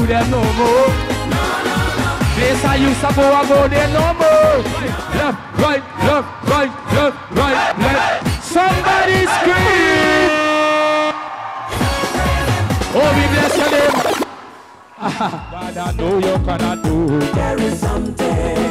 there no more. Place I used to go there no more. Left, right, left. Somebody scream. Oh, we bless your name. God, I know you cannot do. There is something